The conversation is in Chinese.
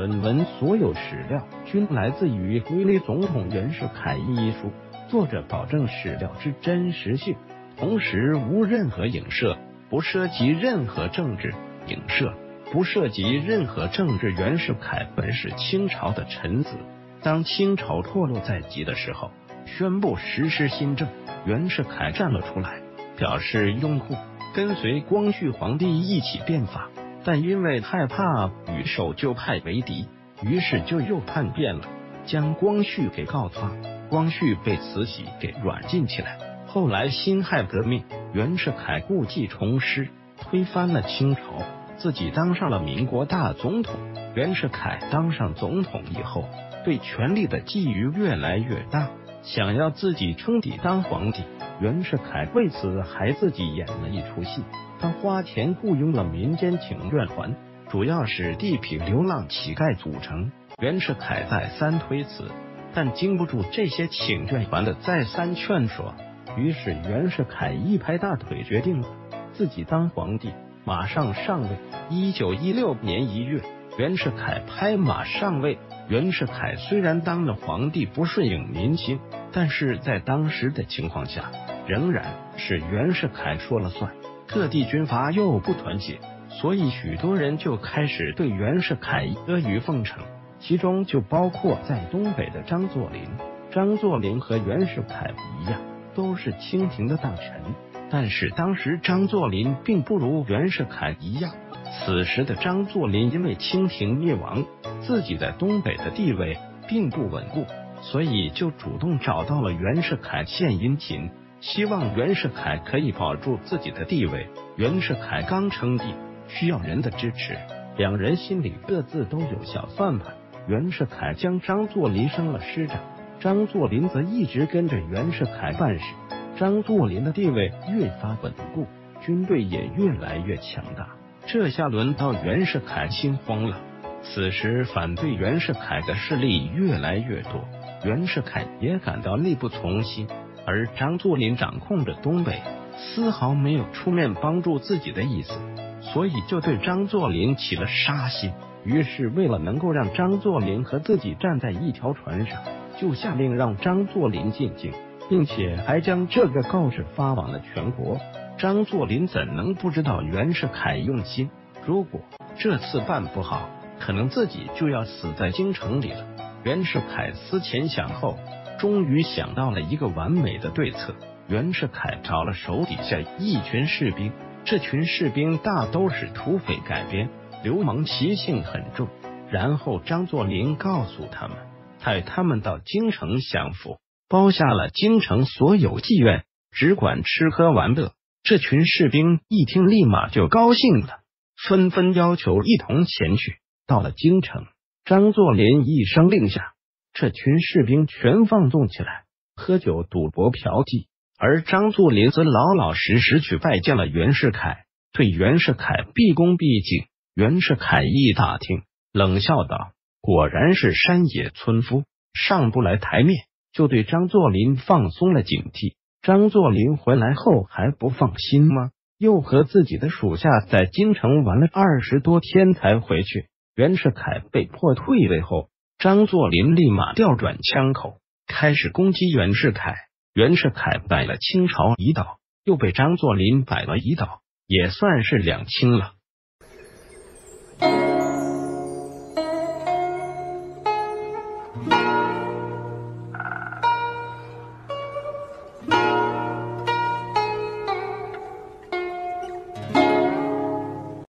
本文所有史料均来自于《威利总统袁世凯一书》，作者保证史料之真实性，同时无任何影射，不涉及任何政治影射，不涉及任何政治。袁世凯本是清朝的臣子，当清朝破落在即的时候，宣布实施新政，袁世凯站了出来，表示拥护，跟随光绪皇帝一起变法。但因为害怕与守旧派为敌，于是就又叛变了，将光绪给告发，光绪被慈禧给软禁起来。后来辛亥革命，袁世凯故技重施，推翻了清朝，自己当上了民国大总统。袁世凯当上总统以后，对权力的觊觎越来越大，想要自己称帝当皇帝。袁世凯为此还自己演了一出戏，他花钱雇佣了民间请愿团，主要是地痞流浪乞丐组成。袁世凯再三推辞，但经不住这些请愿团的再三劝说，于是袁世凯一拍大腿，决定了自己当皇帝，马上上位。1916年1月，袁世凯拍马上位。袁世凯虽然当了皇帝不顺应民心，但是在当时的情况下，仍然是袁世凯说了算。各地军阀又不团结，所以许多人就开始对袁世凯阿谀奉承，其中就包括在东北的张作霖。张作霖和袁世凯一样，都是清廷的大臣，但是当时张作霖并不如袁世凯一样。此时的张作霖因为清廷灭亡，自己在东北的地位并不稳固，所以就主动找到了袁世凯献殷勤，希望袁世凯可以保住自己的地位。袁世凯刚称帝，需要人的支持，两人心里各自都有小算盘。袁世凯将张作霖升了师长，张作霖则一直跟着袁世凯办事。张作霖的地位越发稳固，军队也越来越强大。这下轮到袁世凯心慌了。此时反对袁世凯的势力越来越多，袁世凯也感到力不从心，而张作霖掌控着东北，丝毫没有出面帮助自己的意思，所以就对张作霖起了杀心。于是为了能够让张作霖和自己站在一条船上，就下令让张作霖进京，并且还将这个告示发往了全国。张作霖怎能不知道袁世凯用心？如果这次办不好，可能自己就要死在京城里了。袁世凯思前想后，终于想到了一个完美的对策。袁世凯找了手底下一群士兵，这群士兵大都是土匪改编，流氓习性很重。然后张作霖告诉他们，派他们到京城享福，包下了京城所有妓院，只管吃喝玩乐。这群士兵一听，立马就高兴了，纷纷要求一同前去。到了京城，张作霖一声令下，这群士兵全放纵起来，喝酒、赌博、嫖妓。而张作霖则老老实实去拜见了袁世凯，对袁世凯毕恭毕敬。袁世凯一打听，冷笑道：“果然是山野村夫，上不来台面。”就对张作霖放松了警惕。张作霖回来后还不放心吗？又和自己的属下在京城玩了20多天才回去。袁世凯被迫退位后，张作霖立马调转枪口，开始攻击袁世凯。袁世凯摆了清朝一道，又被张作霖摆了一道，也算是两清了。